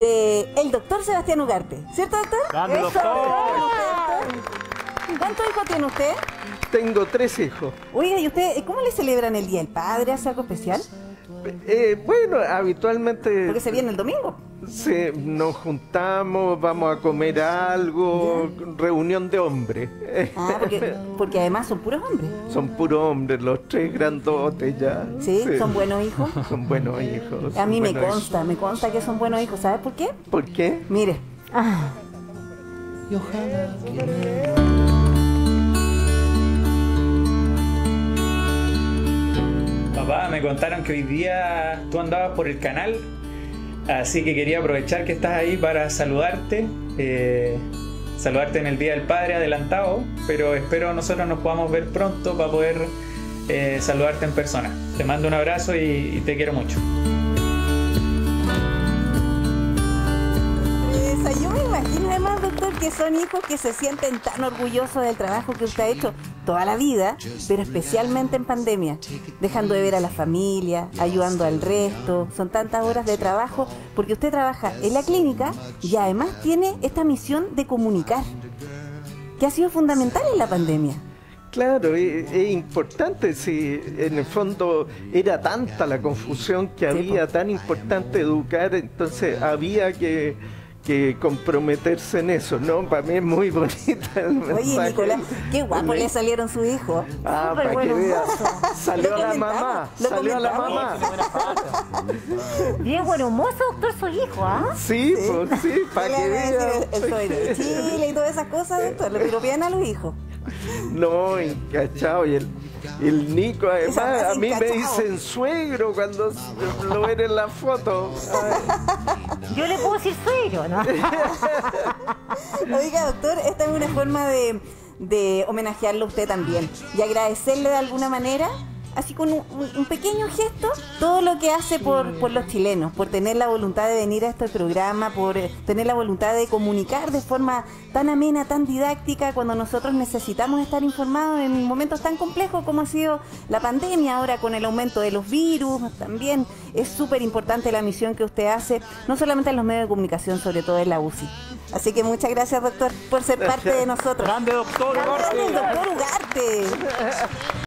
El doctor Sebastián Ugarte, ¿cierto, doctor? ¡Grande, doctor! ¿Cuántos hijos tiene usted? Tengo 3 hijos. Oiga, ¿y usted cómo le celebran el Día del Padre? ¿Hace algo especial? Bueno, habitualmente Porque se viene el domingo. nos juntamos, vamos a comer algo, reunión de hombres. Ah, porque además son puros hombres. Son puros hombres, los 3 grandotes ya. ¿Sí? ¿Son buenos hijos? Son buenos hijos. A mí me consta que son buenos hijos. ¿Sabes por qué? ¿Por qué? Mire. Y ojalá Papá, me contaron que hoy día tú andabas por el canal, así que quería aprovechar que estás ahí para saludarte. Saludarte en el Día del Padre adelantado, pero espero nosotros nos podamos ver pronto para poder saludarte en persona. Te mando un abrazo y te quiero mucho. Yo me imagino además, doctor, que son hijos que se sienten tan orgullosos del trabajo que usted ha hecho toda la vida, pero especialmente en pandemia, dejando de ver a la familia, ayudando al resto. Son tantas horas de trabajo porque usted trabaja en la clínica y además tiene esta misión de comunicar, que ha sido fundamental en la pandemia. Claro, es importante, si en el fondo era tanta la confusión que había, tan importante educar, entonces había que comprometerse en eso, ¿no? Para mí es muy bonita el mensaje. Oye, Nicolás, qué guapo le salieron sus hijos. Ah, para que vea. Salió la mamá, salió la mamá. Bien buen hermoso, doctor, su hijo, ¿ah? Sí, pues sí, para que vea. El sobrino de Chile y todas esas cosas, doctor, le piropean a los hijos. No, encachado. Y el Nico, además, a mí me dicen suegro cuando lo ven en la foto. Yo le puedo decir suegro, ¿no? Oiga, doctor, esta es una forma de homenajearlo a usted también y agradecerle de alguna manera, así con un pequeño gesto, todo lo que hace por los chilenos, por tener la voluntad de venir a este programa, por tener la voluntad de comunicar de forma tan amena, tan didáctica, cuando nosotros necesitamos estar informados en momentos tan complejos como ha sido la pandemia, ahora con el aumento de los virus. También es súper importante la misión que usted hace, no solamente en los medios de comunicación, sobre todo en la UCI. Así que muchas gracias, doctor, por ser parte de nosotros. ¡Grande, doctor Ugarte! ¡Grande, doctor Ugarte!